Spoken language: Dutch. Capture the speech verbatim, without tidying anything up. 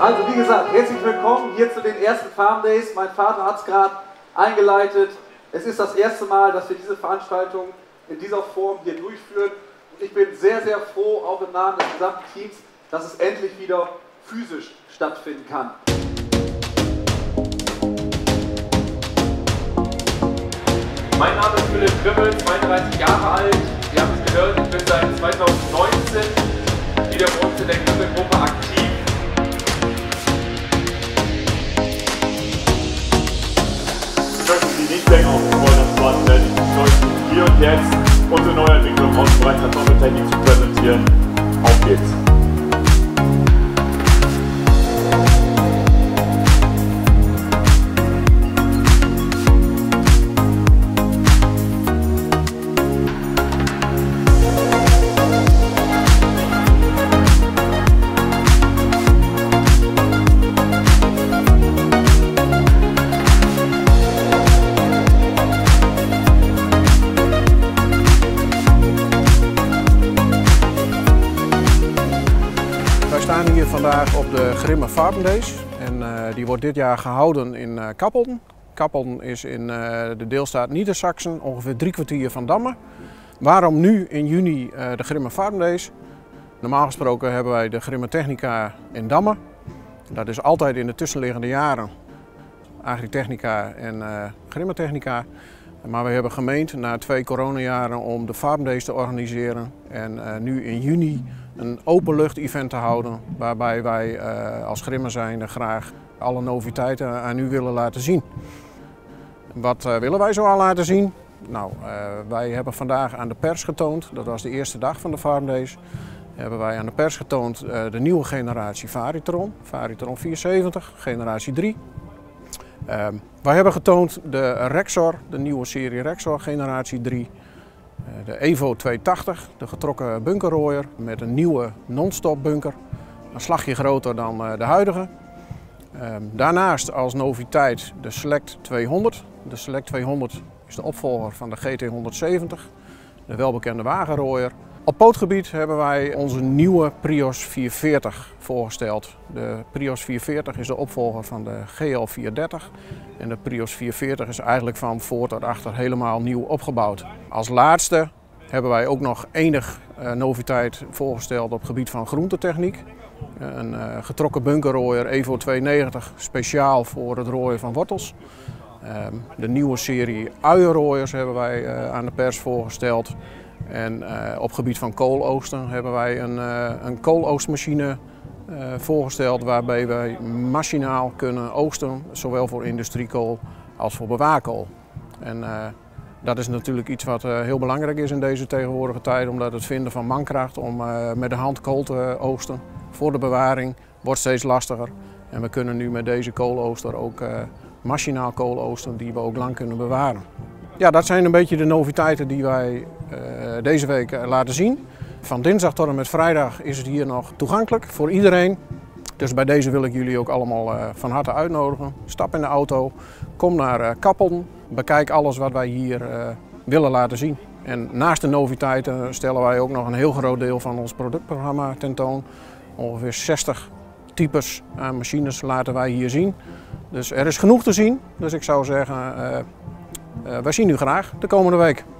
Also wie gesagt, herzlich willkommen hier zu den ersten Farm Days. Mein Vater hat es gerade eingeleitet. Es ist das erste Mal, dass wir diese Veranstaltung in dieser Form hier durchführen. Und ich bin sehr, sehr froh, auch im Namen des gesamten Teams, dass es endlich wieder physisch stattfinden kann. Mein Name ist Philipp Grimmel, zweiunddreißig Jahre alt. Sie haben es gehört, ich bin seit zweitausendneunzehn wieder bei uns in der Grimmel-Gruppe aktiv. Wir möchten Sie nicht länger auf die Folter spannen, denn ich möchte hier und jetzt unsere Neuentwicklung im Bereich Kartoffeltechnik zu präsentieren. Auf geht's! Wij staan hier vandaag op de Grimme Farm Days en uh, die wordt dit jaar gehouden in uh, Kappeln. Kappeln is in uh, de deelstaat Niedersachsen, ongeveer drie kwartier van Damme. Waarom nu in juni uh, de Grimme Farm Days? Normaal gesproken hebben wij de Grimme Technica in Damme. Dat is altijd in de tussenliggende jaren Agritechnica en uh, Grimme Technica. Maar we hebben gemeend na twee coronajaren om de Farm Days te organiseren en uh, nu in juni een openlucht-event te houden waarbij wij uh, als Grimme zijnde graag alle noviteiten aan u willen laten zien. Wat uh, willen wij zoal laten zien? Nou, uh, wij hebben vandaag aan de pers getoond, dat was de eerste dag van de Farm Days, hebben wij aan de pers getoond uh, de nieuwe generatie Varitron, Varitron vierenzeventig, generatie drie. Uh, wij hebben getoond de Rexor, de nieuwe serie Rexor generatie drie. Uh, de Evo tweehonderdtachtig, de getrokken bunkerrooier met een nieuwe non-stop bunker. Een slagje groter dan uh, de huidige. Uh, daarnaast als noviteit de Select tweehonderd. De Select tweehonderd is de opvolger van de G T honderdzeventig, de welbekende wagenrooier. Op pootgebied hebben wij onze nieuwe Prios vierhonderdveertig voorgesteld. De Prios vierhonderdveertig is de opvolger van de G L vierhonderddertig en de Prios vierhonderdveertig is eigenlijk van voor tot achter helemaal nieuw opgebouwd. Als laatste hebben wij ook nog enig uh, noviteit voorgesteld op het gebied van groentetechniek. Een uh, getrokken bunkerrooier Evo tweehonderdnegentig, speciaal voor het rooien van wortels. Uh, de nieuwe serie uienrooiers hebben wij uh, aan de pers voorgesteld. En uh, op gebied van kooloosten hebben wij een, uh, een kooloostmachine uh, voorgesteld waarbij wij machinaal kunnen oogsten, zowel voor industriekool als voor bewaarkool. En uh, dat is natuurlijk iets wat uh, heel belangrijk is in deze tegenwoordige tijd, omdat het vinden van mankracht om uh, met de hand kool te oogsten voor de bewaring wordt steeds lastiger. En we kunnen nu met deze koolooster ook uh, machinaal kooloosten die we ook lang kunnen bewaren. Ja, dat zijn een beetje de noviteiten die wij uh, deze week uh, laten zien. Van dinsdag tot en met vrijdag is het hier nog toegankelijk voor iedereen. Dus bij deze wil ik jullie ook allemaal uh, van harte uitnodigen. Stap in de auto, kom naar uh, Kappeln, bekijk alles wat wij hier uh, willen laten zien. En naast de noviteiten stellen wij ook nog een heel groot deel van ons productprogramma tentoon. Ongeveer zestig types aan machines laten wij hier zien. Dus er is genoeg te zien, dus ik zou zeggen, uh, uh, wij zien u graag de komende week.